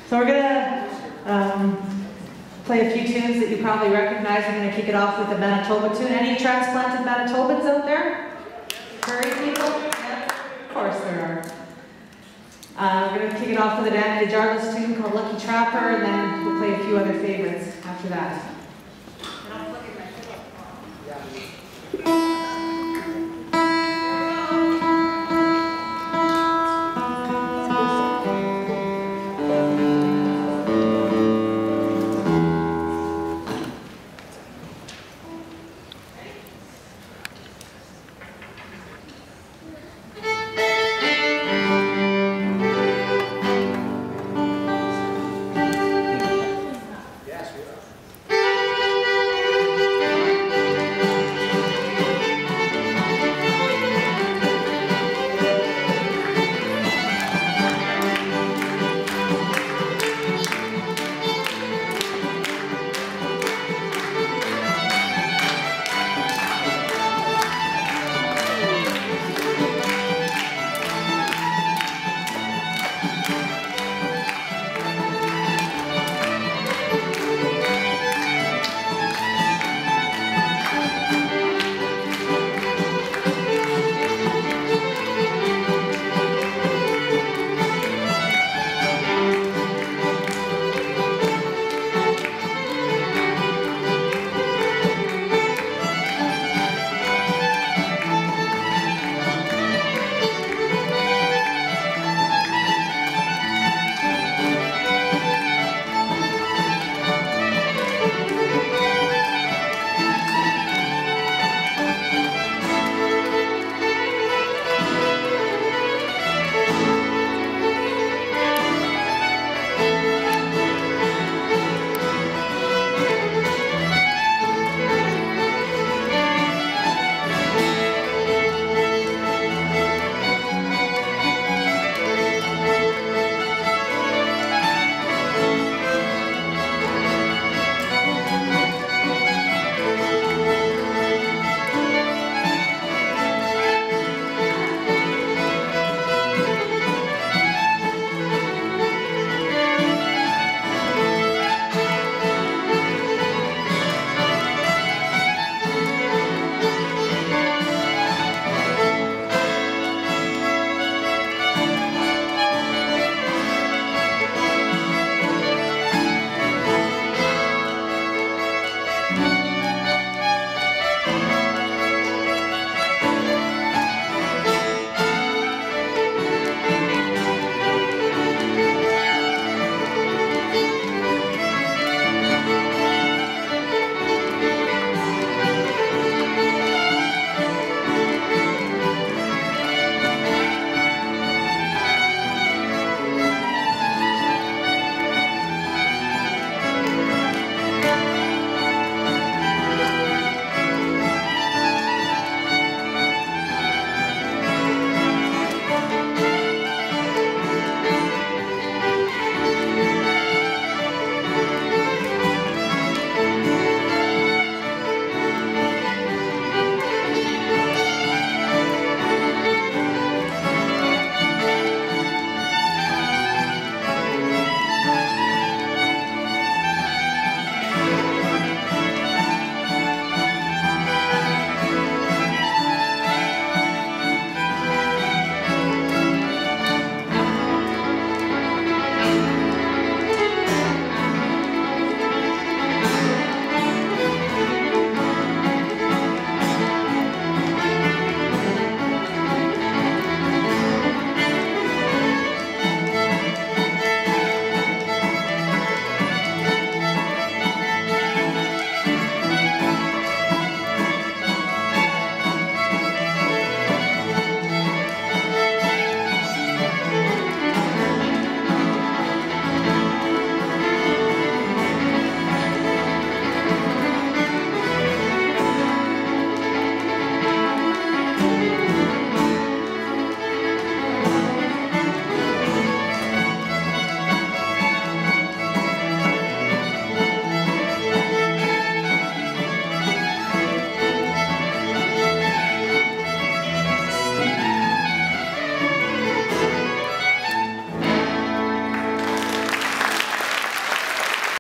So we're gonna play a few tunes that you probably recognize. We're gonna kick it off with a Manitoba tune. Any transplanted Manitobans out there? Prairie people? Yeah, of course there are. We're gonna kick it off with a Danny DeJarlis tune called Lucky Trapper, and then we'll play a few other favorites after that.